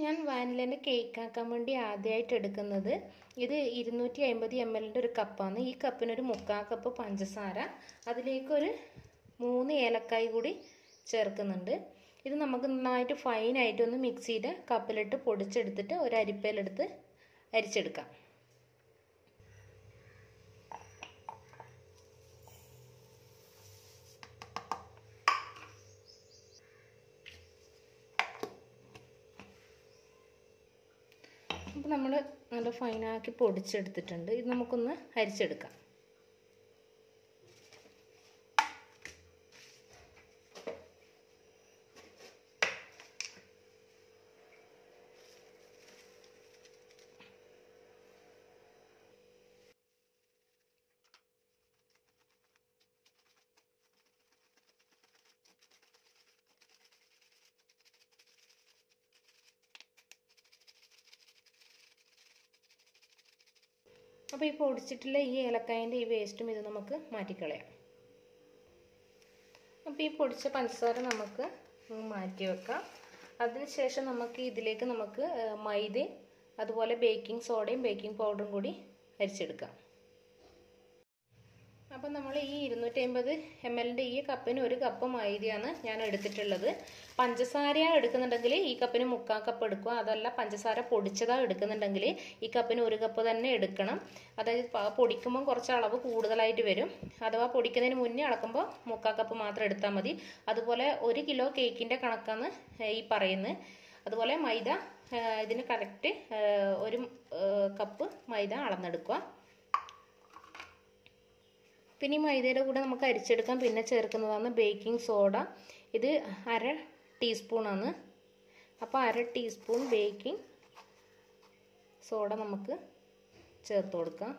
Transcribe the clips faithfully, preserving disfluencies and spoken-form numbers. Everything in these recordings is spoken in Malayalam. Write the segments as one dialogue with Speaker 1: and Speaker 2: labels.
Speaker 1: ഞാൻ വാനിലേൻ്റെ കേക്ക് ആക്കാൻ വേണ്ടി ആദ്യമായിട്ട് എടുക്കുന്നത് ഇത് ഇരുന്നൂറ്റി അമ്പത് എം എല്ലിൻ്റെ ഒരു കപ്പാണ്. ഈ കപ്പിനൊരു മുക്കാൽ കപ്പ് പഞ്ചസാര, അതിലേക്കൊരു മൂന്ന് ഏലക്കായ് കൂടി ചേർക്കുന്നുണ്ട്. ഇത് നമുക്ക് നന്നായിട്ട് ഫൈനായിട്ട് ഒന്ന് മിക്സിയുടെ കപ്പിലിട്ട് പൊടിച്ചെടുത്തിട്ട് ഒരു അരിപ്പയിലെടുത്ത് അരിച്ചെടുക്കാം. അപ്പോൾ നമ്മൾ നല്ല ഫൈനാക്കി പൊടിച്ചെടുത്തിട്ടുണ്ട്. ഇത് നമുക്കൊന്ന് അരിച്ചെടുക്കാം. അപ്പോൾ ഈ പൊടിച്ചിട്ടുള്ള ഈ ഏലക്കായൻ്റെ ഈ വേസ്റ്റും ഇത് നമുക്ക് മാറ്റിക്കളയാം. അപ്പോൾ ഈ പൊടിച്ച പഞ്ചസാര നമുക്ക് മാറ്റി വെക്കാം. അതിനുശേഷം നമുക്ക് ഇതിലേക്ക് നമുക്ക് മൈദയും അതുപോലെ ബേക്കിംഗ് സോഡയും ബേക്കിംഗ് പൗഡറും കൂടി അരിച്ചെടുക്കാം. അപ്പം നമ്മൾ ഈ ഇരുന്നൂറ്റി അമ്പത് എം എല്ലിൻ്റെ ഈ കപ്പിന് ഒരു കപ്പ് മൈദയാണ് ഞാൻ എടുത്തിട്ടുള്ളത്. പഞ്ചസാരയാണ് എടുക്കുന്നുണ്ടെങ്കിൽ ഈ കപ്പിന് മുക്കാൽ കപ്പ് എടുക്കുക. അതല്ല പഞ്ചസാര പൊടിച്ചതാണ് എടുക്കുന്നുണ്ടെങ്കിൽ ഈ കപ്പിന് ഒരു കപ്പ് തന്നെ എടുക്കണം. അതായത് പൊടിക്കുമ്പോൾ കുറച്ച് അളവ് കൂടുതലായിട്ട് വരും. അഥവാ പൊടിക്കുന്നതിന് മുന്നേ അളക്കുമ്പോൾ മുക്കാൽ കപ്പ് മാത്രം എടുത്താൽ മതി. അതുപോലെ ഒരു കിലോ കേക്കിൻ്റെ കണക്കാണ് ഈ പറയുന്നത്. അതുപോലെ മൈദ ഇതിന് കറക്റ്റ് ഒരു കപ്പ് മൈദ അളന്നെടുക്കുക. പിന്നെ ഈ മൈദയുടെ കൂടെ നമുക്ക് അരിച്ചെടുക്കാൻ പിന്നെ ചേർക്കുന്നതാണ് ബേക്കിംഗ് സോഡ. ഇത് അര ടീസ്പൂണാണ്. അപ്പോൾ അര ടീസ്പൂൺ ബേക്കിംഗ് സോഡ നമുക്ക് ചേർത്ത് കൊടുക്കാം.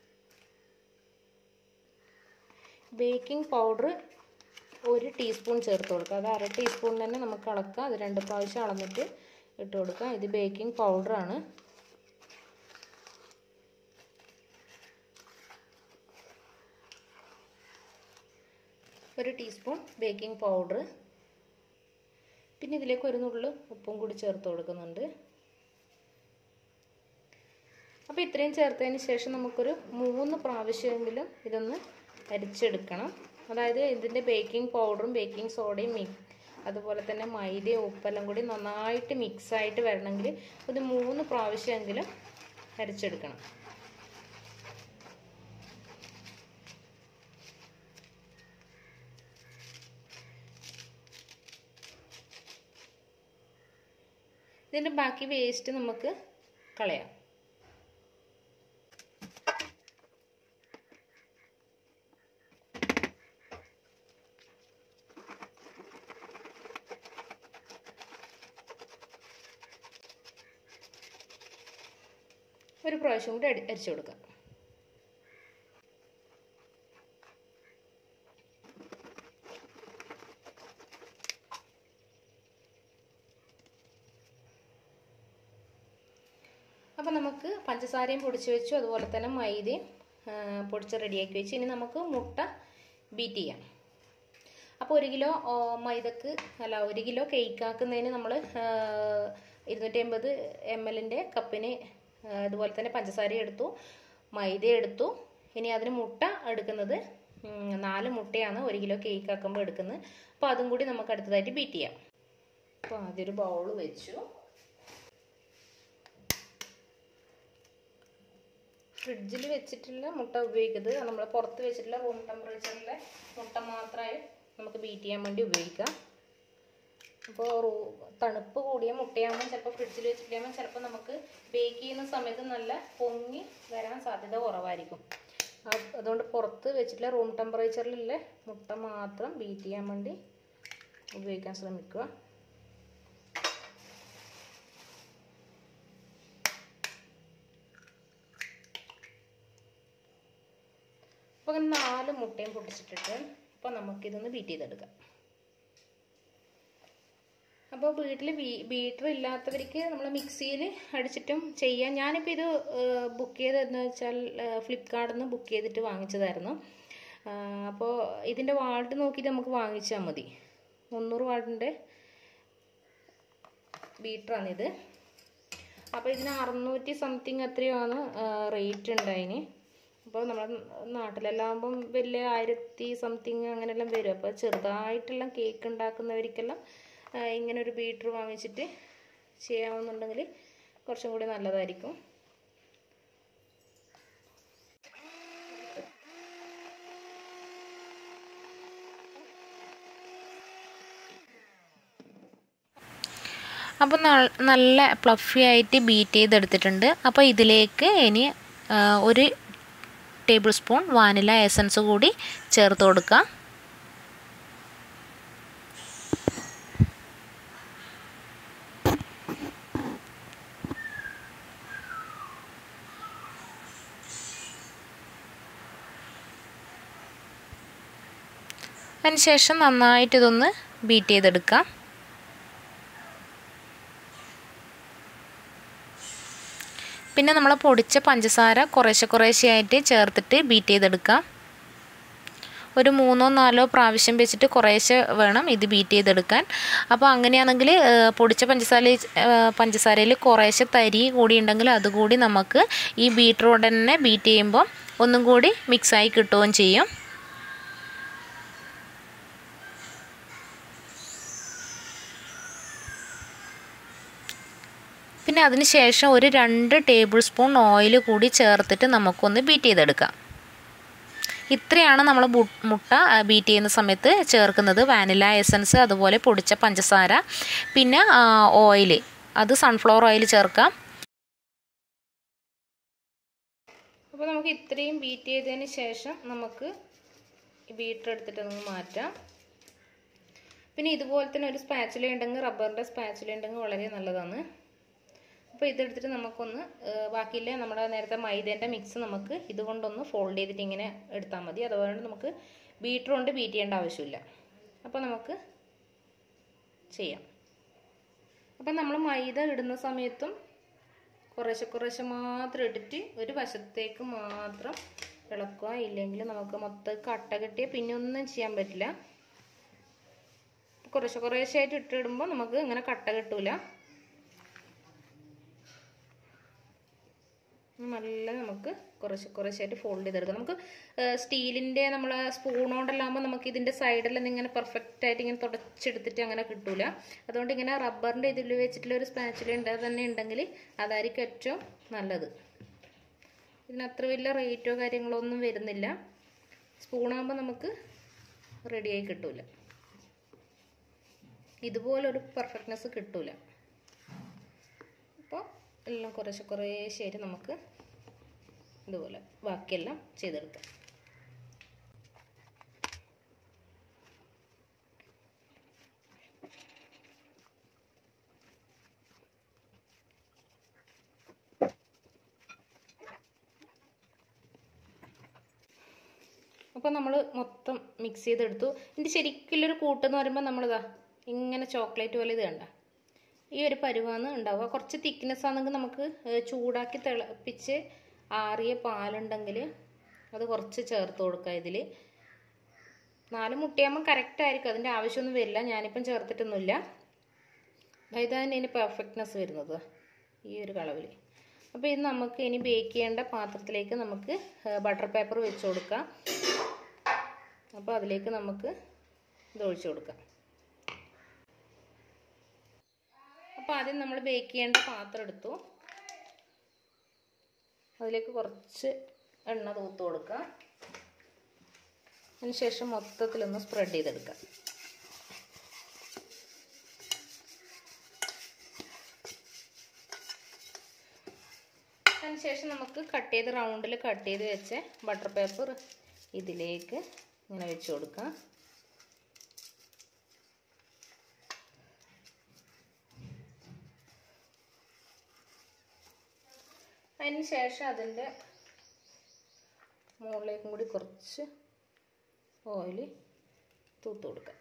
Speaker 1: ബേക്കിംഗ് പൗഡർ ഒരു ടീസ്പൂൺ ചേർത്ത് കൊടുക്കുക. അത് അര ടീസ്പൂൺ തന്നെ നമുക്ക് അളക്കാം. അത് രണ്ട് പ്രാവശ്യം അളന്നിട്ട് ഇട്ട് കൊടുക്കാം. ഇത് ബേക്കിംഗ് പൗഡറാണ്. ഒരു ടീസ്പൂൺ ബേക്കിംഗ് പൗഡർ. പിന്നെ ഇതിലേക്ക് ഒരു നുള്ളു ഉപ്പും കൂടി ചേർത്ത് കൊടുക്കുന്നുണ്ട്. അപ്പോൾ ഇത്രയും ചേർത്തതിന് ശേഷം നമുക്കൊരു മൂന്ന് പ്രാവശ്യമെങ്കിലും ഇതൊന്ന് അരിച്ചെടുക്കണം. അതായത് ഇതിൻ്റെ ബേക്കിംഗ് പൗഡറും ബേക്കിംഗ് സോഡയും മിക്സ് അതുപോലെ തന്നെ മൈദയും ഉപ്പെല്ലാം കൂടി നന്നായിട്ട് മിക്സായിട്ട് വരണമെങ്കിൽ ഒരു മൂന്ന് പ്രാവശ്യമെങ്കിലും അരിച്ചെടുക്കണം. ഇതിൻ്റെ ബാക്കി വേസ്റ്റ് നമുക്ക് കളയാം. ഒരു പ്രാവശ്യം കൂടി അരിച്ചു കൊടുക്കാം. അപ്പോൾ നമുക്ക് പഞ്ചസാരയും പൊടിച്ച് വെച്ചു, അതുപോലെ തന്നെ മൈദയും പൊടിച്ച് റെഡിയാക്കി വെച്ച്. ഇനി നമുക്ക് മുട്ട ബീറ്റ് ചെയ്യാം. അപ്പോൾ ഒരു കിലോ മൈദക്ക് അല്ല ഒരു കിലോ കേക്ക് ആക്കുന്നതിന് നമ്മൾ ഇരുന്നൂറ്റി അമ്പത് എം എല്ലിൻ്റെ കപ്പിന് അതുപോലെ തന്നെ പഞ്ചസാര എടുത്തു, മൈദ എടുത്തു. ഇനി അതിന് മുട്ട എടുക്കുന്നത് നാല് മുട്ടയാണ് ഒരു കിലോ കേക്ക് ആക്കുമ്പോൾ എടുക്കുന്നത്. അപ്പോൾ അതും കൂടി നമുക്ക് അടുത്തതായിട്ട് ബീറ്റ് ചെയ്യാം. അപ്പോൾ ആദ്യം ഒരു ബൗൾ വെച്ചു. ഫ്രിഡ്ജിൽ വെച്ചിട്ടുള്ള മുട്ട ഉപയോഗിക്കുന്നത് നമ്മൾ പുറത്ത് വെച്ചിട്ടുള്ള റൂം ടെമ്പറേച്ചറിലെ മുട്ട മാത്രമായി നമുക്ക് ബീറ്റ് ചെയ്യാൻ വേണ്ടി ഉപയോഗിക്കാം. അപ്പോൾ തണുപ്പ് കൂടിയ മുട്ടയാകുമ്പോൾ ചിലപ്പോൾ ഫ്രിഡ്ജിൽ വെച്ചിട്ടാകുമ്പോൾ ചിലപ്പോൾ നമുക്ക് ബേക്ക് ചെയ്യുന്ന സമയത്ത് നല്ല പൊങ്ങി വരാൻ സാധ്യത കുറവായിരിക്കും. അതുകൊണ്ട് പുറത്ത് വെച്ചിട്ടുള്ള റൂം ടെമ്പറേച്ചറിലുള്ള മുട്ട മാത്രം ബീറ്റ് ചെയ്യാൻ വേണ്ടി ഉപയോഗിക്കാൻ ശ്രമിക്കുക. അപ്പോൾ നാല് മുട്ടയും പൊട്ടിച്ചിട്ടിട്ട് അപ്പോൾ നമുക്കിതൊന്ന് ബീറ്റ് ചെയ്തെടുക്കാം. അപ്പോൾ വീട്ടിൽ ബീ ബീറ്റർ ഇല്ലാത്തവർക്ക് നമ്മൾ മിക്സിയിൽ അടിച്ചിട്ടും ചെയ്യാം. ഞാനിപ്പോൾ ഇത് ബുക്ക് ചെയ്തതെന്ന് വെച്ചാൽ ഫ്ലിപ്കാർട്ടിൽ നിന്ന് ബുക്ക് ചെയ്തിട്ട് വാങ്ങിച്ചതായിരുന്നു. അപ്പോൾ ഇതിൻ്റെ വാൾട്ട് നോക്കിയിട്ട് നമുക്ക് വാങ്ങിച്ചാൽ മതി. മുന്നൂറ് വാട്ടിൻ്റെ ബീറ്ററാണിത്. അപ്പോൾ ഇതിന് അറുന്നൂറ്റി സംതിങ് എത്രയാണ് റേറ്റ് ഉണ്ടായിന്. അപ്പോൾ നമ്മുടെ നാട്ടിലെല്ലാം ആകുമ്പം വലിയ ആയിരത്തി സംതിങ് അങ്ങനെയെല്ലാം വരും. അപ്പോൾ ചെറുതായിട്ടെല്ലാം കേക്ക് ഉണ്ടാക്കുന്നവർക്കെല്ലാം ഇങ്ങനെ ഒരു ബീറ്റർ വാങ്ങിച്ചിട്ട് ചെയ്യാമെന്നുണ്ടെങ്കിൽ കുറച്ചും കൂടി നല്ലതായിരിക്കും. അപ്പോൾ നല്ല പ്ലഫി ആയിട്ട് ബീറ്റ് ചെയ്തെടുത്തിട്ടുണ്ട്. അപ്പോൾ ഇതിലേക്ക് ഇനി ഒരു ടേബിൾ സ്പൂൺ വാനില എസൻസ് കൂടി ചേർത്ത് കൊടുക്കാം. അതിനുശേഷം നന്നായിട്ട് ഇതൊന്ന് ബീറ്റ് ചെയ്തെടുക്കാം. പിന്നെ നമ്മൾ പൊടിച്ച പഞ്ചസാര കുറേശ്ശെ കുറേശ്ശെയായിട്ട് ചേർത്തിട്ട് ബീറ്റ് ചെയ്തെടുക്കാം. ഒരു മൂന്നോ നാലോ പ്രാവശ്യം വെച്ചിട്ട് കുറേശ്ശെ വേണം ഇത് ബീറ്റ് ചെയ്തെടുക്കാൻ. അപ്പോൾ അങ്ങനെയാണെങ്കിൽ പൊടിച്ച പഞ്ചസാര പഞ്ചസാരയിൽ കുറേശ്ശെ തരി കൂടി ഉണ്ടെങ്കിൽ അതുകൂടി നമുക്ക് ഈ ബീറ്ററോടെ തന്നെ ബീറ്റ് ചെയ്യുമ്പോൾ ഒന്നും കൂടി മിക്സായി കിട്ടുകയും ചെയ്യും. പിന്നെ അതിന് ശേഷം ഒരു രണ്ട് ടേബിൾ സ്പൂൺ ഓയിൽ കൂടി ചേർത്തിട്ട് നമുക്കൊന്ന് ബീറ്റ് ചെയ്തെടുക്കാം. ഇത്രയാണ് നമ്മൾ മുട്ട ബീറ്റ് ചെയ്യുന്ന സമയത്ത് ചേർക്കുന്നത്. വാനില എസൻസ്, അതുപോലെ പൊടിച്ച പഞ്ചസാര, പിന്നെ ഓയിൽ, അത് സൺഫ്ലവർ ഓയിൽ ചേർക്കാം. അപ്പോൾ നമുക്ക് ഇത്രയും ബീറ്റ് ചെയ്തതിന് ശേഷം നമുക്ക് ബീറ്റർ എടുത്തിട്ട് നമുക്ക് മാറ്റാം. പിന്നെ ഇതുപോലെ തന്നെ ഒരു സ്പാച്ചുല ഉണ്ടെങ്കിൽ, റബ്ബറിൻ്റെ സ്പാച്ചുല ഉണ്ടെങ്കിൽ വളരെ നല്ലതാണ്. അപ്പോൾ ഇതെടുത്തിട്ട് നമുക്കൊന്ന് ബാക്കിയില്ല നമ്മുടെ നേരത്തെ മൈദേൻ്റെ മിക്സ് നമുക്ക് ഇതുകൊണ്ടൊന്ന് ഫോൾഡ് ചെയ്തിട്ട് ഇങ്ങനെ എടുത്താൽ മതി. അതുകൊണ്ട് നമുക്ക് ബീറ്റർ കൊണ്ട് ബീറ്റ് ചെയ്യേണ്ട ആവശ്യമില്ല. അപ്പോൾ നമുക്ക് ചെയ്യാം. അപ്പം നമ്മൾ മൈദ ഇടുന്ന സമയത്തും കുറേശ്ശെ കുറേശ്ശെ മാത്രം ഇട്ടിട്ട് ഒരു വശത്തേക്ക് മാത്രം ഇളക്കുക. ഇല്ലെങ്കിൽ നമുക്ക് മൊത്തം കട്ട കെട്ടിയാൽ പിന്നെ ഒന്നും ചെയ്യാൻ പറ്റില്ല. കുറേശ്ശെ കുറേശ്ശെ ആയിട്ട് ഇട്ടിടുമ്പോൾ നമുക്ക് ഇങ്ങനെ കട്ട കെട്ടൂല. നല്ല നമുക്ക് കുറച്ച് കുറച്ചായിട്ട് ഫോൾഡ് ചെയ്തെടുക്കാം. നമുക്ക് സ്റ്റീലിൻ്റെ നമ്മളെ സ്പൂൺ കൊണ്ടെല്ലാകുമ്പോൾ നമുക്ക് ഇതിൻ്റെ സൈഡെല്ലാം ഇങ്ങനെ പെർഫെക്റ്റ് ആയിട്ട് ഇങ്ങനെ തുടച്ചെടുത്തിട്ട് അങ്ങനെ കിട്ടൂല. അതുകൊണ്ട് ഇങ്ങനെ റബ്ബറിൻ്റെ ഇതിൽ വെച്ചിട്ടുള്ള ഒരു സ്പാച്ചുല ഉണ്ട് തന്നെ ഉണ്ടെങ്കിൽ അതായിരിക്കും ഏറ്റവും നല്ലത്. ഇതിന് അത്ര വലിയ റേറ്റോ കാര്യങ്ങളോ ഒന്നും വരുന്നില്ല. സ്പൂണാകുമ്പോൾ നമുക്ക് റെഡിയായി കിട്ടൂല. ഇതുപോലൊരു പെർഫെക്റ്റ്നെസ് കിട്ടൂല. അപ്പോൾ എല്ലാം കുറേശ്ശെ കുറേശ്ശേരി നമുക്ക് ഇതുപോലെ ബാക്കിയെല്ലാം ചെയ്തെടുക്കാം. അപ്പോൾ നമ്മൾ മൊത്തം മിക്സ് ചെയ്തെടുത്തു. ഇതിൻ്റെ ശരിക്കുള്ളൊരു കൂട്ടെന്ന് പറയുമ്പോൾ നമ്മളിതാ ഇങ്ങനെ ചോക്ലേറ്റ് പോലെ ഇത് കണ്ട ഈ ഒരു പരുവാണ് ഉണ്ടാവുക. കുറച്ച് തിക്നെസ് ആണെങ്കിൽ നമുക്ക് ചൂടാക്കി തിളപ്പിച്ച് ആറിയ പാലുണ്ടെങ്കിൽ അത് കുറച്ച് ചേർത്ത് കൊടുക്കുക. ഇതിൽ നാല് മുട്ടയാകുമ്പോൾ കറക്റ്റ് ആയിരിക്കും, അതിൻ്റെ ആവശ്യമൊന്നും വരില്ല. ഞാനിപ്പം ചേർത്തിട്ടൊന്നുമില്ല. ഇതാണ് ഇനി പെർഫെക്റ്റ്നെസ് വരുന്നത് ഈ ഒരു കളവിൽ. അപ്പോൾ ഇത് നമുക്ക് ഇനി ബേക്ക് ചെയ്യേണ്ട പാത്രത്തിലേക്ക് നമുക്ക് ബട്ടർ പേപ്പർ വെച്ച് കൊടുക്കാം. അപ്പോൾ അതിലേക്ക് നമുക്ക് ഇത് ഒഴിച്ചു കൊടുക്കാം. അപ്പോൾ ആദ്യം നമ്മൾ ബേക്ക് ചെയ്യേണ്ട പാത്രം എടുത്തു, അതിലേക്ക് കുറച്ച് എണ്ണ തൂത്ത് കൊടുക്കുക. അതിനുശേഷം മൊത്തത്തിലൊന്ന് സ്പ്രെഡ് ചെയ്തെടുക്കാം. അതിനുശേഷം നമുക്ക് കട്ട് ചെയ്ത് റൗണ്ടിൽ കട്ട് ചെയ്ത് വെച്ച ബട്ടർ പേപ്പർ ഇതിലേക്ക് ഇങ്ങനെ വെച്ച് കൊടുക്കാം. അതിന് ശേഷം അതിൻ്റെ മുകളിലേക്കും കൂടി കുറച്ച് ഓയിൽ തൂത്ത് കൊടുക്കാം.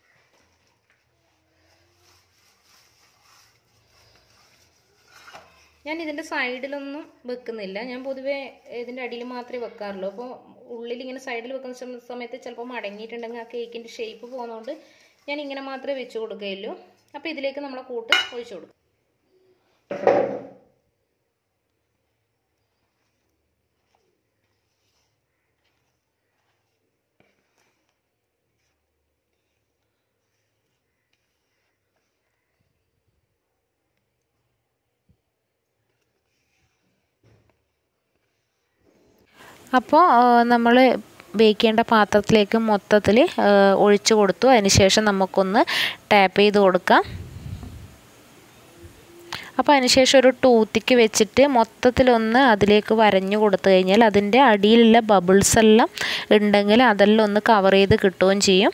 Speaker 1: ഞാൻ ഇതിൻ്റെ സൈഡിലൊന്നും വെക്കുന്നില്ല. ഞാൻ പൊതുവേ ഇതിൻ്റെ അടിയിൽ മാത്രമേ വെക്കാറുള്ളൂ. അപ്പോൾ ഉള്ളിൽ ഇങ്ങനെ സൈഡിൽ വെക്കുന്ന സമയത്ത് ചിലപ്പോൾ മടങ്ങിയിട്ടുണ്ടെങ്കിൽ ആ കേക്കിൻ്റെ ഷേപ്പ് പോകുന്നതുകൊണ്ട് ഞാൻ ഇങ്ങനെ മാത്രമേ വെച്ച് കൊടുക്കുകയുള്ളൂ. അപ്പോൾ ഇതിലേക്ക് നമ്മളെ കൂട്ട് ഒഴിച്ചു കൊടുക്കും. അപ്പോൾ നമ്മൾ ബേക്ക് ചെയ്യേണ്ട പാത്രത്തിലേക്ക് മൊത്തത്തിൽ ഒഴിച്ചു കൊടുത്തു. അതിനുശേഷം നമുക്കൊന്ന് ടാപ്പ് ചെയ്ത് കൊടുക്കാം. അപ്പോൾ അതിനുശേഷം ഒരു ടൂത്തിക്ക് വെച്ചിട്ട് മൊത്തത്തിലൊന്ന് അതിലേക്ക് വരഞ്ഞു കൊടുത്തു കഴിഞ്ഞാൽ അതിൻ്റെ അടിയിലുള്ള ബബിൾസ് എല്ലാം ഉണ്ടെങ്കിൽ അതെല്ലാം ഒന്ന് കവർ ചെയ്ത് കിട്ടുകയും ചെയ്യും.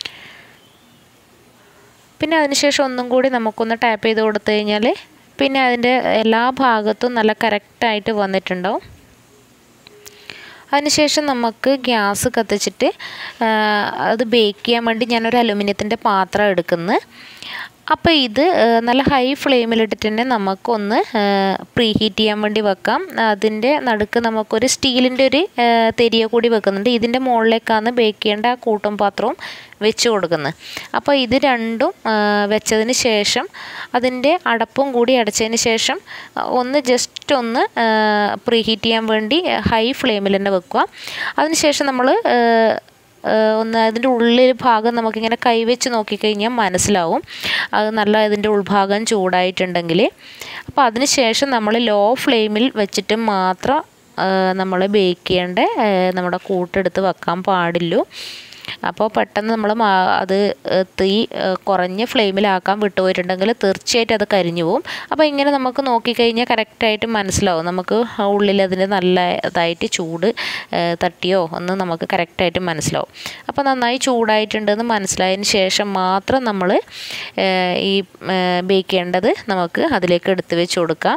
Speaker 1: പിന്നെ അതിനുശേഷം ഒന്നും കൂടി നമുക്കൊന്ന് ടാപ്പ് ചെയ്ത് കൊടുത്തു കഴിഞ്ഞാൽ പിന്നെ അതിൻ്റെ എല്ലാ ഭാഗത്തും നല്ല കറക്റ്റായിട്ട് വന്നിട്ടുണ്ടാവും. അതിനുശേഷം നമുക്ക് ഗ്യാസ് കത്തിച്ചിട്ട് അത് ബേക്ക് ചെയ്യാൻ വേണ്ടി ഞാനൊരു അലുമിനിയത്തിൻ്റെ പാത്രം എടുക്കുന്നത്. അപ്പോൾ ഇത് നല്ല ഹൈ ഫ്ലെയിമിലിട്ടിട്ട് തന്നെ നമുക്കൊന്ന് പ്രീ ഹീറ്റ് ചെയ്യാൻ വേണ്ടി വെക്കാം. അതിൻ്റെ നടുക്ക് നമുക്കൊരു സ്റ്റീലിൻ്റെ ഒരു തെരിയ കൂടി വെക്കുന്നുണ്ട്. ഇതിൻ്റെ മുകളിലേക്കാണ് ബേക്ക് ചെയ്യേണ്ട ആ കൂട്ടും പാത്രവും വെച്ച് കൊടുക്കുന്നത്. അപ്പോൾ ഇത് രണ്ടും വെച്ചതിന് ശേഷം അതിൻ്റെ അടപ്പും കൂടി അടച്ചതിന് ശേഷം ഒന്ന് ജസ്റ്റ് ഒന്ന് പ്രീ ഹീറ്റ് ചെയ്യാൻ വേണ്ടി ഹൈ ഫ്ലെയിമിൽ തന്നെ വെക്കുക. അതിനുശേഷം നമ്മൾ ഒന്ന് അതിൻ്റെ ഉള്ളിൽ ഭാഗം നമുക്കിങ്ങനെ കൈവച്ച് നോക്കിക്കഴിഞ്ഞാൽ മനസ്സിലാവും അത് നല്ല ഇതിൻ്റെ ഉൾഭാഗം ചൂടായിട്ടുണ്ടെങ്കിൽ. അപ്പോൾ അതിന് ശേഷം നമ്മൾ ലോ ഫ്ലെയിമിൽ വെച്ചിട്ട് മാത്രം നമ്മൾ ബേക്ക് ചെയ്യേണ്ട നമ്മുടെ കൂട്ടെടുത്ത് വെക്കാൻ പാടില്ലൂ. അപ്പോൾ പെട്ടെന്ന് നമ്മൾ അത് തീ കുറഞ്ഞ ഫ്ലെയിമിലാക്കാൻ വിട്ടുപോയിട്ടുണ്ടെങ്കിൽ തീർച്ചയായിട്ടും അത് കരിഞ്ഞു പോവും. അപ്പോൾ ഇങ്ങനെ നമുക്ക് നോക്കിക്കഴിഞ്ഞാൽ കറക്റ്റായിട്ട് മനസ്സിലാവും നമുക്ക് ഉള്ളിൽ അതിന് നല്ല ഇതായിട്ട് ചൂട് തട്ടിയോ ഒന്ന് നമുക്ക് കറക്റ്റായിട്ട് മനസ്സിലാവും. അപ്പോൾ നന്നായി ചൂടായിട്ടുണ്ടെന്ന് മനസ്സിലായതിന് ശേഷം മാത്രം നമ്മൾ ഈ ബേക്ക് ചെയ്യേണ്ടത് നമുക്ക് അതിലേക്ക് എടുത്ത് വെച്ച് കൊടുക്കാം.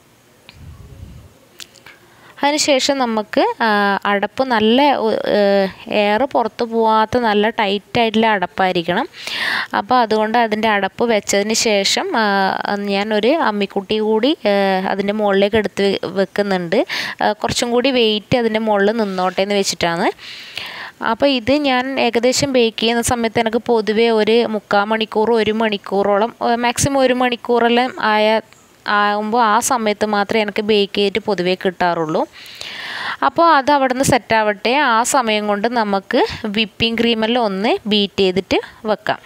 Speaker 1: അതിനുശേഷം നമുക്ക് അടപ്പ് നല്ല എയർ പുറത്ത് പോവാത്ത നല്ല ടൈറ്റായിട്ടുള്ള അടപ്പായിരിക്കണം. അപ്പോൾ അതുകൊണ്ട് അതിൻ്റെ അടപ്പ് വെച്ചതിന് ശേഷം ഞാനൊരു അമ്മിക്കുട്ടി കൂടി അതിൻ്റെ മുകളിലേക്ക് എടുത്ത് വെക്കുന്നുണ്ട്. കുറച്ചും കൂടി വെയിറ്റ് അതിൻ്റെ മുകളിൽ നിന്നോട്ടെ എന്ന് വെച്ചിട്ടാണ്. അപ്പോൾ ഇത് ഞാൻ ഏകദേശം ബേക്ക് ചെയ്യുന്ന സമയത്ത് എനിക്ക് പൊതുവേ ഒരു മുക്കാൽ മണിക്കൂർ ഒരു മണിക്കൂറോളം മാക്സിമം ഒരു മണിക്കൂറെല്ലാം ആയ ആകുമ്പോൾ ആ സമയത്ത് മാത്രമേ എനിക്ക് ബേക്ക് ചെയ്തിട്ട് പൊതുവേ കിട്ടാറുള്ളൂ. അപ്പോൾ അത് അവിടെ നിന്ന് സെറ്റാവട്ടെ. ആ സമയം കൊണ്ട് നമുക്ക് വിപ്പിംഗ് ക്രീമെല്ലാം ഒന്ന് ബീറ്റ് ചെയ്തിട്ട് വെക്കാം.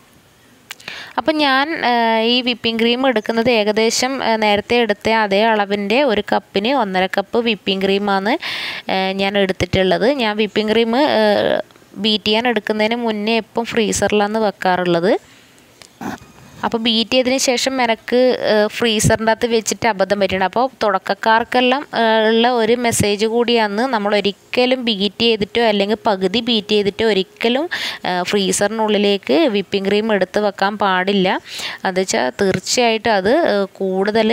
Speaker 1: അപ്പം ഞാൻ ഈ വിപ്പിംഗ് ക്രീം എടുക്കുന്നത് ഏകദേശം നേരത്തെ എടുത്ത അതേ അളവിൻ്റെ ഒരു കപ്പിന് ഒന്നര കപ്പ് വിപ്പിംഗ് ക്രീമാണ് ഞാൻ എടുത്തിട്ടുള്ളത്. ഞാൻ വിപ്പിംഗ് ക്രീം ബീറ്റ് ചെയ്യാൻ എടുക്കുന്നതിന് മുന്നേ എപ്പം ഫ്രീസറിലാണ് വെക്കാറുള്ളത്. അപ്പോൾ ബീറ്റ് ചെയ്തതിന് ശേഷം എനിക്ക് ഫ്രീസറിൻ്റെ അകത്ത് വെച്ചിട്ട് അബദ്ധം പറ്റിയിട്ടുണ്ട്. അപ്പോൾ തുടക്കക്കാർക്കെല്ലാം ഉള്ള ഒരു മെസ്സേജ് കൂടിയാണ്, നമ്മൾ ഒരിക്കലും ബീറ്റ് ചെയ്തിട്ടോ അല്ലെങ്കിൽ പകുതി ബീറ്റ് ചെയ്തിട്ടോ ഒരിക്കലും ഫ്രീസറിനുള്ളിലേക്ക് വിപ്പിംഗ് ക്രീം എടുത്ത് വെക്കാൻ പാടില്ല. അത് വെച്ചാൽ തീർച്ചയായിട്ടും അത് കൂടുതൽ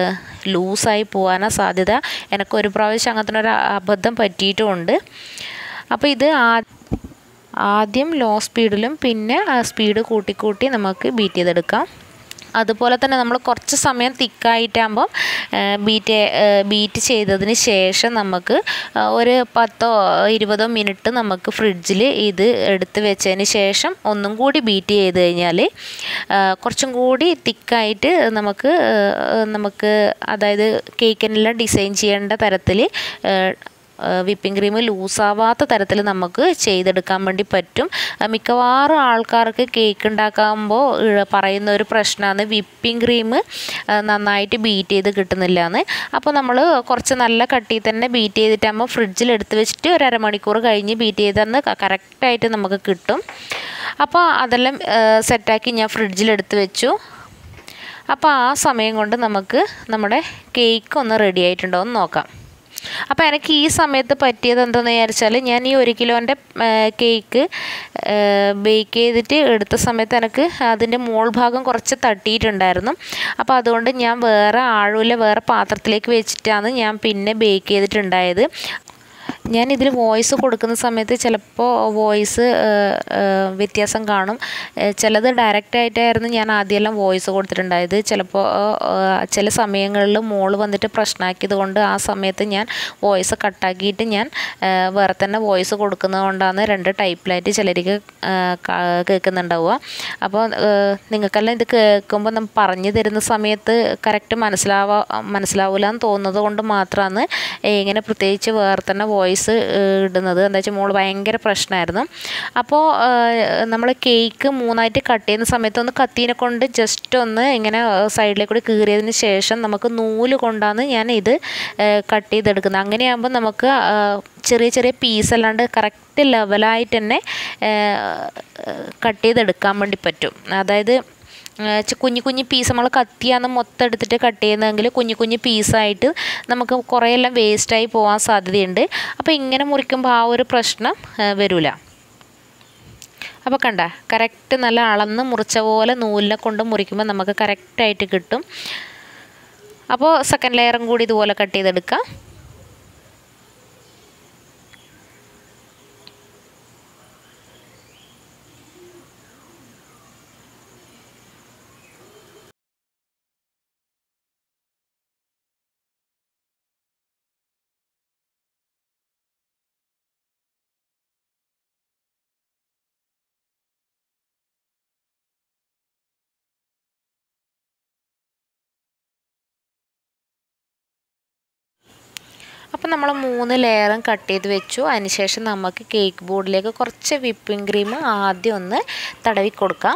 Speaker 1: ലൂസായി പോകാനാണ് സാധ്യത. എനിക്ക് ഒരു പ്രാവശ്യം അങ്ങനത്തെ ഒരു അബദ്ധം പറ്റിയിട്ടുമുണ്ട്. അപ്പോൾ ഇത് ആ ആദ്യം ലോ സ്പീഡിലും പിന്നെ സ്പീഡ് കൂട്ടിക്കൂട്ടി നമുക്ക് ബീറ്റ് ചെയ്തെടുക്കാം. അതുപോലെ തന്നെ നമ്മൾ കുറച്ച് സമയം തിക്കായിട്ടാകുമ്പോൾ ബീറ്റ് ബീറ്റ് ചെയ്തതിന് ശേഷം നമുക്ക് ഒരു പത്തോ ഇരുപതോ മിനിറ്റ് നമുക്ക് ഫ്രിഡ്ജിൽ ഇത് എടുത്ത് വെച്ചതിന് ശേഷം ഒന്നും കൂടി ബീറ്റ് ചെയ്ത് കഴിഞ്ഞാൽ കുറച്ചും കൂടി തിക്കായിട്ട് നമുക്ക് നമുക്ക് അതായത് കേക്കിനെല്ലാം ഡിസൈൻ ചെയ്യേണ്ട തരത്തിൽ വിപ്പിംഗ് ക്രീം ലൂസാവാത്ത തരത്തിൽ നമുക്ക് ചെയ്തെടുക്കാൻ വേണ്ടി പറ്റും. മിക്കവാറും ആൾക്കാർക്ക് കേക്ക് ഉണ്ടാക്കുമ്പോൾ പറയുന്ന ഒരു പ്രശ്നമാണ് വിപ്പിംഗ് ക്രീം നന്നായിട്ട് ബീറ്റ് ചെയ്ത് കിട്ടുന്നില്ല എന്ന്. അപ്പോൾ നമ്മൾ കുറച്ച് നല്ല കട്ടിയിൽ തന്നെ ബീറ്റ് ചെയ്തിട്ടാകുമ്പോൾ ഫ്രിഡ്ജിൽ എടുത്ത് വെച്ചിട്ട് ഒരു അരമണിക്കൂർ കഴിഞ്ഞ് ബീറ്റ് ചെയ്തെന്ന് കറക്റ്റായിട്ട് നമുക്ക് കിട്ടും. അപ്പോൾ അതെല്ലാം സെറ്റാക്കി ഞാൻ ഫ്രിഡ്ജിലെടുത്ത് വെച്ചു. അപ്പോൾ ആ സമയം കൊണ്ട് നമുക്ക് നമ്മുടെ കേക്ക് ഒന്ന് റെഡി ആയിട്ടുണ്ടോ എന്ന് നോക്കാം. അപ്പോൾ എനിക്ക് ഈ സമയത്ത് പറ്റിയത് എന്താണെന്ന് വിചാരിച്ചാൽ ഞാൻ ഈ ഒരു കിലോൻ്റെ കേക്ക് ബേക്ക് ചെയ്തിട്ട് എടുത്ത സമയത്ത് എനിക്ക് അതിൻ്റെ മോൾ ഭാഗം കുറച്ച് തട്ടിയിട്ടുണ്ടായിരുന്നു. അപ്പോൾ അതുകൊണ്ട് ഞാൻ വേറെ ആഴമില്ല വേറെ പാത്രത്തിലേക്ക് വെച്ചിട്ടാണ് ഞാൻ പിന്നെ ബേക്ക് ചെയ്തിട്ടുണ്ടായത്. ഞാനിതിൽ വോയിസ് കൊടുക്കുന്ന സമയത്ത് ചിലപ്പോൾ വോയിസ് വ്യത്യാസം കാണും. ചിലത് ഡയറക്റ്റായിട്ടായിരുന്നു ഞാൻ ആദ്യമെല്ലാം വോയിസ് കൊടുത്തിട്ടുണ്ടായത്. ചിലപ്പോൾ ചില സമയങ്ങളിൽ മോള് വന്നിട്ട് പ്രശ്നമാക്കിയത് കൊണ്ട് ആ സമയത്ത് ഞാൻ വോയിസ് കട്ടാക്കിയിട്ട് ഞാൻ വേറെ തന്നെ വോയിസ് കൊടുക്കുന്നത് കൊണ്ടാണ് രണ്ട് ടൈപ്പിലായിട്ട് ചിലർക്ക് കേൾക്കുന്നുണ്ടാവുക. അപ്പോൾ നിങ്ങൾക്കെല്ലാം ഇത് കേൾക്കുമ്പോൾ നമ്മൾ പറഞ്ഞു തരുന്ന സമയത്ത് കറക്റ്റ് മനസ്സിലാവാ മനസ്സിലാവില്ല എന്ന് തോന്നുന്നത് കൊണ്ട് മാത്രമാണ് ഇങ്ങനെ പ്രത്യേകിച്ച് വേറെ തന്നെ വോയിസ് ഇടുന്നത്. എന്താ വെച്ചാൽ മോള് ഭയങ്കര പ്രശ്നമായിരുന്നു. അപ്പോൾ നമ്മൾ കേക്ക് മൂന്നായിട്ട് കട്ട് ചെയ്യുന്ന സമയത്ത് ഒന്ന് കത്തീനെ കൊണ്ട് ജസ്റ്റ് ഒന്ന് ഇങ്ങനെ സൈഡിലേക്ക് കൂടി കീറിയതിന് ശേഷം നമുക്ക് നൂല് കൊണ്ടാണ് ഞാൻ ഇത് കട്ട് ചെയ്തെടുക്കുന്നത്. അങ്ങനെയാകുമ്പോൾ നമുക്ക് ചെറിയ ചെറിയ പീസ് അല്ലാണ്ട് കറക്റ്റ് ലെവലായിട്ട് തന്നെ കട്ട് ചെയ്തെടുക്കാൻ വേണ്ടി പറ്റും. അതായത് കുഞ്ഞു കുഞ്ഞു പീസ് നമ്മൾ കത്തിയാന്ന് മൊത്തം എടുത്തിട്ട് കട്ട് ചെയ്യുന്നതെങ്കിൽ കുഞ്ഞു കുഞ്ഞു പീസായിട്ട് നമുക്ക് കുറേയെല്ലാം വേസ്റ്റായി പോകാൻ സാധ്യതയുണ്ട്. അപ്പോൾ ഇങ്ങനെ മുറിക്കുമ്പോൾ ആ ഒരു പ്രശ്നം വരില്ല. അപ്പോൾ കണ്ട കറക്റ്റ് നല്ല അളന്ന് മുറിച്ച പോലെ നൂലിനെ കൊണ്ട് മുറിക്കുമ്പോൾ നമുക്ക് കറക്റ്റായിട്ട് കിട്ടും. അപ്പോൾ സെക്കൻഡ് ലെയറും കൂടി ഇതുപോലെ കട്ട് ചെയ്തെടുക്കാം. അപ്പോൾ നമ്മൾ മൂന്ന് ലെയറും കട്ട് ചെയ്ത് വെച്ചു. അതിനുശേഷം നമുക്ക് കേക്ക് ബോർഡിലേക്ക് കുറച്ച് വിപ്പിംഗ് ക്രീം ആദ്യം ഒന്ന് തടവി കൊടുക്കാം.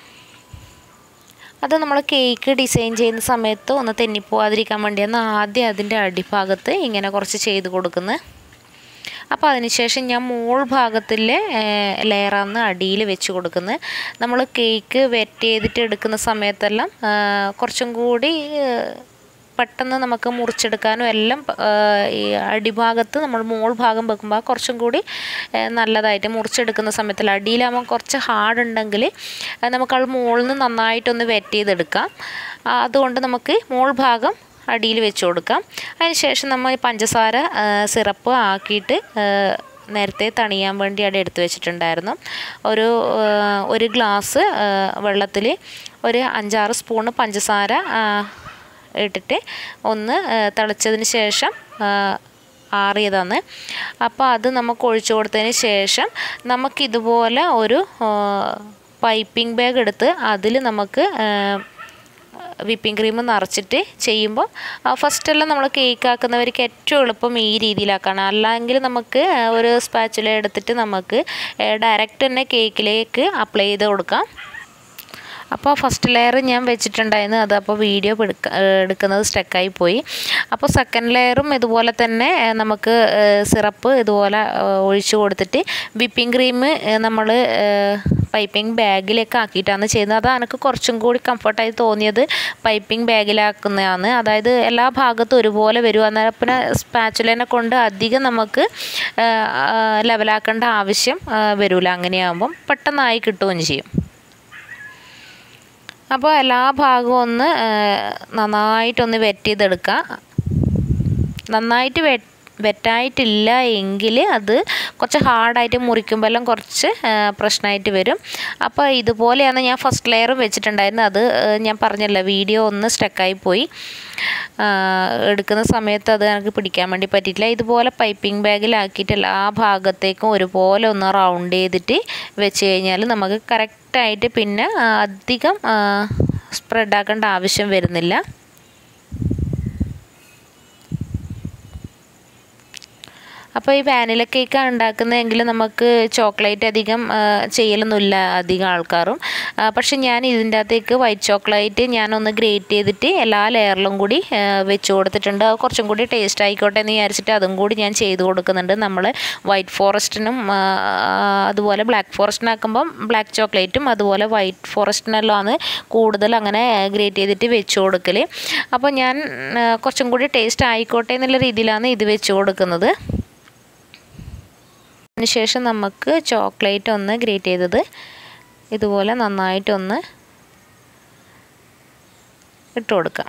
Speaker 1: അത് നമ്മൾ കേക്ക് ഡിസൈൻ ചെയ്യുന്ന സമയത്ത് ഒന്ന് തെന്നിപ്പോവാതിരിക്കാൻ വേണ്ടിയാണ് ആദ്യം അതിൻ്റെ അടിഭാഗത്ത് ഇങ്ങനെ കുറച്ച് ചെയ്ത് കൊടുക്കുന്നത്. അപ്പോൾ അതിനുശേഷം ഞാൻ മോൾ ഭാഗത്തിലെ ലെയറാണ് അടിയിൽ വെച്ച് കൊടുക്കുന്നത്. നമ്മൾ കേക്ക് വെറ്റ് ചെയ്തിട്ട് എടുക്കുന്ന സമയത്തെല്ലാം കുറച്ചും കൂടി പെട്ടെന്ന് നമുക്ക് മുറിച്ചെടുക്കാനും എല്ലാം ഈ അടിഭാഗത്ത് നമ്മൾ മോൾ ഭാഗം വെക്കുമ്പോൾ കുറച്ചും കൂടി നല്ലതായിട്ട് മുറിച്ചെടുക്കുന്ന സമയത്തിൽ അടിയിലാകുമ്പോൾ കുറച്ച് ഹാർഡ് ഉണ്ടെങ്കിൽ നമുക്കത് മുകളിൽ നിന്ന് നന്നായിട്ടൊന്ന് വെറ്റ് ചെയ്തെടുക്കാം. അതുകൊണ്ട് നമുക്ക് മോൾ ഭാഗം അടിയിൽ വെച്ച് കൊടുക്കാം. അതിനുശേഷം നമ്മൾ പഞ്ചസാര സിറപ്പ് ആക്കിയിട്ട് നേരത്തെ തണിയാൻ വേണ്ടി അവിടെ എടുത്തു വെച്ചിട്ടുണ്ടായിരുന്നു. ഒരു ഒരു ഗ്ലാസ് വെള്ളത്തിൽ ഒരു അഞ്ചാറ് സ്പൂണ് പഞ്ചസാര ഇട്ടിട്ട് ഒന്ന് തിളച്ചതിന് ശേഷം ആറിയതാണ്. അപ്പോൾ അത് നമുക്ക് ഒഴിച്ചു കൊടുത്തതിന് ശേഷം നമുക്കിതുപോലെ ഒരു പൈപ്പിംഗ് ബാഗ് എടുത്ത് അതിൽ നമുക്ക് വിപ്പിംഗ് ക്രീം നിറച്ചിട്ട് ചെയ്യുമ്പോൾ ഫസ്റ്റെല്ലാം നമ്മൾ കേക്ക് ആക്കുന്നവർക്ക് ഏറ്റവും എളുപ്പം ഈ രീതിയിലാക്കാണ്. അല്ലെങ്കിൽ നമുക്ക് ഒരു സ്പാച്ചുല എടുത്തിട്ട് നമുക്ക് ഡയറക്റ്റ് തന്നെ കേക്കിലേക്ക് അപ്ലൈ ചെയ്ത് കൊടുക്കാം. അപ്പോൾ ഫസ്റ്റ് ലെയർ ഞാൻ വെച്ചിട്ടുണ്ടായിരുന്നു, അത് അപ്പോൾ വീഡിയോ എടുക്കുന്നത് സ്റ്റക്കായി പോയി. അപ്പോൾ സെക്കൻഡ് ലെയറും ഇതുപോലെ തന്നെ നമുക്ക് സിറപ്പ് ഇതുപോലെ ഒഴിച്ചു കൊടുത്തിട്ട് വിപ്പിംഗ് ക്രീം നമ്മൾ പൈപ്പിംഗ് ബാഗിലേക്ക് ആക്കിയിട്ടാണ് ചെയ്യുന്നത്. അത് എനിക്ക് കുറച്ചും കൂടി കംഫർട്ടായി തോന്നിയത് പൈപ്പിംഗ് ബാഗിലാക്കുന്നതാണ്. അതായത് എല്ലാ ഭാഗത്തും ഒരുപോലെ വരും. അന്നേരം പിന്നെ സ്പാച്ചുലേനെ കൊണ്ട് അധികം നമുക്ക് ലെവലാക്കേണ്ട ആവശ്യം വരില്ല. അങ്ങനെയാകുമ്പം പെട്ടെന്നായി കിട്ടുകയും ചെയ്യും. അപ്പോൾ എല്ലാ ഭാഗവും ഒന്ന് നന്നായിട്ടൊന്ന് വെറ്റ് ചെയ്തെടുക്കുക. നന്നായിട്ട് വെ വെറ്റായിട്ടില്ല എങ്കിൽ അത് കുറച്ച് ഹാർഡായിട്ട് മുറിക്കുമ്പോൾ എല്ലാം കുറച്ച് പ്രശ്നമായിട്ട് വരും. അപ്പോൾ ഇതുപോലെയാണ് ഞാൻ ഫസ്റ്റ് ലെയർ വെച്ചിട്ടുണ്ടായിരുന്നത്. അത് ഞാൻ പറഞ്ഞല്ലോ വീഡിയോ ഒന്ന് സ്റ്റക്കായി പോയി. എടുക്കുന്ന സമയത്ത് അത് എനിക്ക് പിടിക്കാൻ വേണ്ടി പറ്റിയിട്ടില്ല. ഇതുപോലെ പൈപ്പിംഗ് ബാഗിലാക്കിയിട്ട് എല്ലാ ഭാഗത്തേക്കും ഒരുപോലെ ഒന്ന് റൗണ്ട് ചെയ്തിട്ട് വെച്ച് കഴിഞ്ഞാൽ നമുക്ക് കറക്റ്റായിട്ട് പിന്നെ അധികം സ്പ്രെഡാക്കേണ്ട ആവശ്യം വരുന്നില്ല. അപ്പോൾ ഈ വാനില കേക്കാണ് ഉണ്ടാക്കുന്നതെങ്കിൽ നമുക്ക് ചോക്ലേറ്റ് അധികം ചെയ്യലൊന്നുമില്ല അധികം ആൾക്കാരും. പക്ഷെ ഞാൻ ഇതിൻ്റെ അകത്തേക്ക് വൈറ്റ് ചോക്ലേറ്റ് ഞാനൊന്ന് ഗ്രേറ്റ് ചെയ്തിട്ട് എല്ലാ ലെയറിലും കൂടി വെച്ച് കൊടുത്തിട്ടുണ്ട്. അത് കുറച്ചും കൂടി ടേസ്റ്റ് ആയിക്കോട്ടെ എന്ന് വിചാരിച്ചിട്ട് അതും കൂടി ഞാൻ ചെയ്ത് കൊടുക്കുന്നുണ്ട്. നമ്മൾ വൈറ്റ് ഫോറസ്റ്റിനും അതുപോലെ ബ്ലാക്ക് ഫോറസ്റ്റിനാക്കുമ്പം ബ്ലാക്ക് ചോക്ലേറ്റും അതുപോലെ വൈറ്റ് ഫോറസ്റ്റിനെല്ലാമാണ് കൂടുതൽ അങ്ങനെ ഗ്രേറ്റ് ചെയ്തിട്ട് വെച്ച് കൊടുക്കൽ. അപ്പോൾ ഞാൻ കുറച്ചും കൂടി ടേസ്റ്റ് ആയിക്കോട്ടെ എന്നുള്ള രീതിയിലാണ് ഇത് വെച്ച് കൊടുക്കുന്നത്. അതിനുശേഷം നമുക്ക് ചോക്ലേറ്റ് ഒന്ന് ഗ്രേറ്റ് ചെയ്തത് ഇതുപോലെ നന്നായിട്ടൊന്ന് ഇട്ട് കൊടുക്കാം.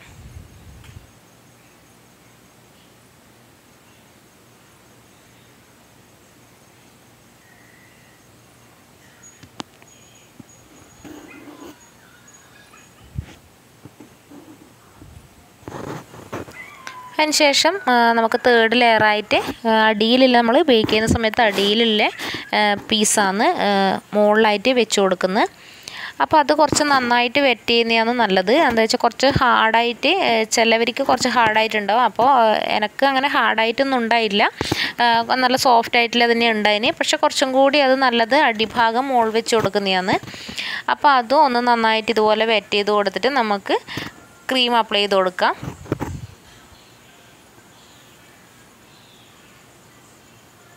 Speaker 1: അതിനുശേഷം നമുക്ക് തേർഡ് ലെയറായിട്ട് അടിയിലുള്ള നമ്മൾ ബേക്ക് ചെയ്യുന്ന സമയത്ത് അടിയിലുള്ള പീസാണ് മുകളിലായിട്ട് വെച്ച് കൊടുക്കുന്നത്. അപ്പോൾ അത് കുറച്ച് നന്നായിട്ട് വെറ്റ് ചെയ്യുന്നതാണ് നല്ലത്. എന്താ വെച്ചാൽ കുറച്ച് ഹാർഡായിട്ട് ചിലവർക്ക് കുറച്ച് ഹാർഡായിട്ടുണ്ടാവും. അപ്പോൾ എനിക്ക് അങ്ങനെ ഹാർഡായിട്ടൊന്നും ഉണ്ടായില്ല, നല്ല സോഫ്റ്റ് ആയിട്ടുള്ള തന്നെ ഉണ്ടായിന്. പക്ഷെ കുറച്ചും കൂടി അത് നല്ലത് അടിഭാഗം മുകൾ വെച്ച് കൊടുക്കുന്നതാണ്. അപ്പോൾ അതും ഒന്ന് നന്നായിട്ട് ഇതുപോലെ വെറ്റ് ചെയ്ത് കൊടുത്തിട്ട് നമുക്ക് ക്രീം അപ്ലൈ ചെയ്ത് കൊടുക്കാം.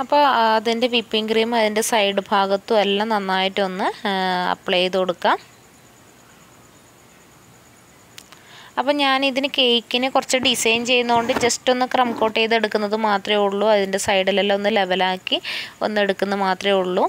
Speaker 1: അപ്പോൾ അതിൻ്റെ വിപ്പിംഗ് ക്രീം അതിൻ്റെ സൈഡ് ഭാഗത്തും എല്ലാം നന്നായിട്ടൊന്ന് അപ്ലൈ ചെയ്ത് കൊടുക്കാം. അപ്പോൾ ഞാൻ ഇതിന് കേക്കിന് കുറച്ച് ഡിസൈൻ ചെയ്യുന്നതുകൊണ്ട് ജസ്റ്റ് ഒന്ന് ക്രം കോട്ട് ചെയ്തെടുക്കുന്നത് മാത്രമേ ഉള്ളൂ. അതിൻ്റെ സൈഡിലെല്ലാം ഒന്ന് ലെവലാക്കി ഒന്ന് എടുക്കുന്നത് മാത്രമേ ഉള്ളൂ.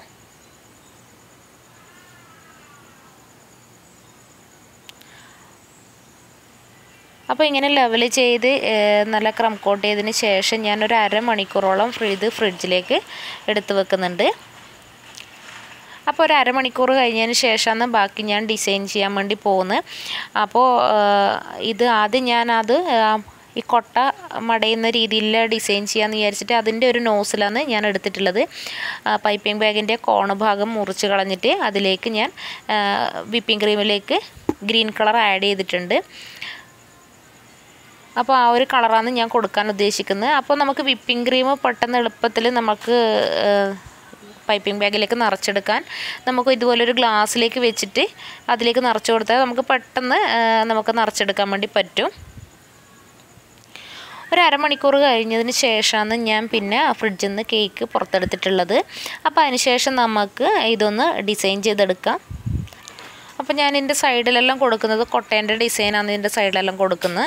Speaker 1: അപ്പോൾ ഇങ്ങനെ ലെവൽ ചെയ്ത് നല്ല ക്രം കോട്ട് ചെയ്തതിന് ശേഷം ഞാനൊരു അരമണിക്കൂറോളം ഇത് ഫ്രിഡ്ജിലേക്ക് എടുത്ത് വെക്കുന്നുണ്ട്. അപ്പോൾ ഒരു അരമണിക്കൂർ കഴിഞ്ഞതിന് ശേഷമാണ് ബാക്കി ഞാൻ ഡിസൈൻ ചെയ്യാൻ വേണ്ടി പോകുന്നത്. അപ്പോൾ ഇത് ആദ്യം ഞാനത് ഈ കൊട്ട മടയുന്ന രീതിയിൽ ഡിസൈൻ ചെയ്യാമെന്ന് വിചാരിച്ചിട്ട് അതിൻ്റെ ഒരു നോസിലാണ് ഞാൻ എടുത്തിട്ടുള്ളത്. പൈപ്പിംഗ് ബാഗിൻ്റെ കോണ് ഭാഗം മുറിച്ച് കളഞ്ഞിട്ട് അതിലേക്ക് ഞാൻ വിപ്പിംഗ് ക്രീമിലേക്ക് ഗ്രീൻ കളർ ആഡ് ചെയ്തിട്ടുണ്ട്. അപ്പോൾ ആ ഒരു കളറാണ് ഞാൻ കൊടുക്കാൻ ഉദ്ദേശിക്കുന്നത്. അപ്പോൾ നമുക്ക് വിപ്പിംഗ് ക്രീം പെട്ടെന്ന് എളുപ്പത്തിൽ നമുക്ക് പൈപ്പിംഗ് ബാഗിലേക്ക് നിറച്ചെടുക്കാൻ നമുക്ക് ഇതുപോലൊരു ഗ്ലാസ്സിലേക്ക് വെച്ചിട്ട് അതിലേക്ക് നിറച്ച് കൊടുത്താൽ നമുക്ക് പെട്ടെന്ന് നമുക്ക് നിറച്ചെടുക്കാൻ വേണ്ടി പറ്റും. ഒരു അരമണിക്കൂർ കഴിഞ്ഞതിന് ശേഷമാണ് ഞാൻ പിന്നെ ഫ്രിഡ്ജിൽ നിന്ന് കേക്ക് പുറത്തെടുത്തിട്ടുള്ളത്. അപ്പോൾ അതിന് ശേഷം നമുക്ക് ഇതൊന്ന് ഡിസൈൻ ചെയ്തെടുക്കാം. അപ്പോൾ ഞാൻ ഇതിൻ്റെ സൈഡിലെല്ലാം കൊടുക്കുന്നത് കൊട്ടേൻ്റെ ഡിസൈനാണ് ഇതിൻ്റെ സൈഡിലെല്ലാം കൊടുക്കുന്നത്.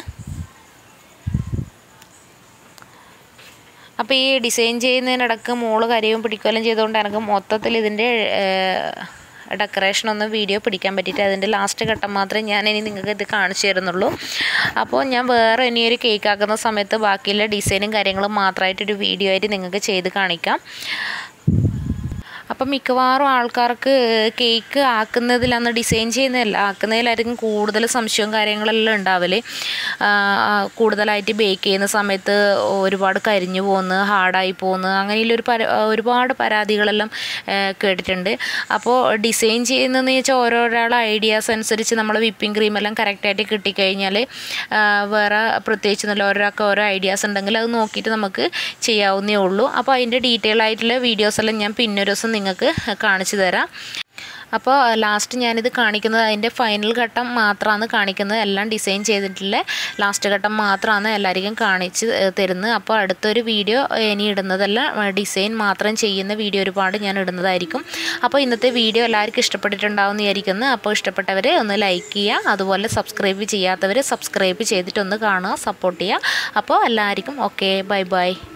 Speaker 1: അപ്പോൾ ഈ ഡിസൈൻ ചെയ്യുന്നതിനിടക്ക് മോള് കരയും പിടിക്കുകയെല്ലാം ചെയ്തുകൊണ്ട് എനിക്ക് മൊത്തത്തിൽ ഇതിൻ്റെ ഡെക്കറേഷനൊന്നും വീഡിയോ പിടിക്കാൻ പറ്റിയിട്ട് അതിൻ്റെ ലാസ്റ്റ് ഘട്ടം മാത്രമേ ഞാൻ ഇനി നിങ്ങൾക്ക് ഇത് കാണിച്ചു തരുന്നുള്ളൂ. അപ്പോൾ ഞാൻ വേറെ ഇനിയൊരു കേക്ക് ആക്കുന്ന സമയത്ത് ബാക്കിയുള്ള ഡിസൈനും കാര്യങ്ങളും മാത്രമായിട്ടൊരു വീഡിയോ ആയിട്ട് നിങ്ങൾക്ക് ചെയ്ത് കാണിക്കാം. അപ്പം മിക്കവാറും ആൾക്കാർക്ക് കേക്ക് ആക്കുന്നതിലന്ന് ഡിസൈൻ ചെയ്യുന്നതല്ല ആക്കുന്നതിലായിരിക്കും കൂടുതൽ സംശയവും കാര്യങ്ങളെല്ലാം ഉണ്ടാവല്. കൂടുതലായിട്ട് ബേക്ക് ചെയ്യുന്ന സമയത്ത് ഒരുപാട് കരിഞ്ഞു പോകുന്നു, ഹാർഡായി പോകുന്നു, അങ്ങനെയുള്ളൊരു പര ഒരുപാട് പരാതികളെല്ലാം കേട്ടിട്ടുണ്ട്. അപ്പോൾ ഡിസൈൻ ചെയ്യുന്നതെന്ന് വെച്ചാൽ ഓരോരാളുടെ ഐഡിയാസ് അനുസരിച്ച് നമ്മൾ വിപ്പിംഗ് ക്രീമെല്ലാം കറക്റ്റായിട്ട് കിട്ടിക്കഴിഞ്ഞാൽ വേറെ പ്രത്യേകിച്ച് നല്ല ഓരോരാൾക്ക് ഓരോ ഐഡിയാസ് ഉണ്ടെങ്കിൽ അത് നോക്കിയിട്ട് നമുക്ക് ചെയ്യാവുന്നേ ഉള്ളൂ. അപ്പോൾ അതിൻ്റെ ഡീറ്റെയിൽ ആയിട്ടുള്ള വീഡിയോസെല്ലാം ഞാൻ പിന്നൊരു ദിവസം നിങ്ങൾക്ക് കാണിച്ചു തരാം. അപ്പോൾ ലാസ്റ്റ് ഞാനിത് കാണിക്കുന്നത് അതിൻ്റെ ഫൈനൽ ഘട്ടം മാത്രമാണ് കാണിക്കുന്നത്. എല്ലാം ഡിസൈൻ ചെയ്തിട്ടുള്ള ലാസ്റ്റ് ഘട്ടം മാത്രമാണ് എല്ലാവർക്കും കാണിച്ച് തരുന്നത്. അപ്പോൾ അടുത്തൊരു വീഡിയോ ഇനി ഇടുന്നതെല്ലാം ഡിസൈൻ മാത്രം ചെയ്യുന്ന വീഡിയോ ഒരുപാട് ഞാൻ ഇടുന്നതായിരിക്കും. അപ്പോൾ ഇന്നത്തെ വീഡിയോ എല്ലാവർക്കും ഇഷ്ടപ്പെട്ടിട്ടുണ്ടാവും എന്ന് വിചാരിക്കുന്നു. അപ്പോൾ ഇഷ്ടപ്പെട്ടവർ ഒന്ന് ലൈക്ക് ചെയ്യുക, അതുപോലെ സബ്സ്ക്രൈബ് ചെയ്യാത്തവർ സബ്സ്ക്രൈബ് ചെയ്തിട്ടൊന്ന് കാണുക, സപ്പോർട്ട് ചെയ്യുക. അപ്പോൾ എല്ലാവർക്കും ഓക്കെ, ബൈ ബൈ.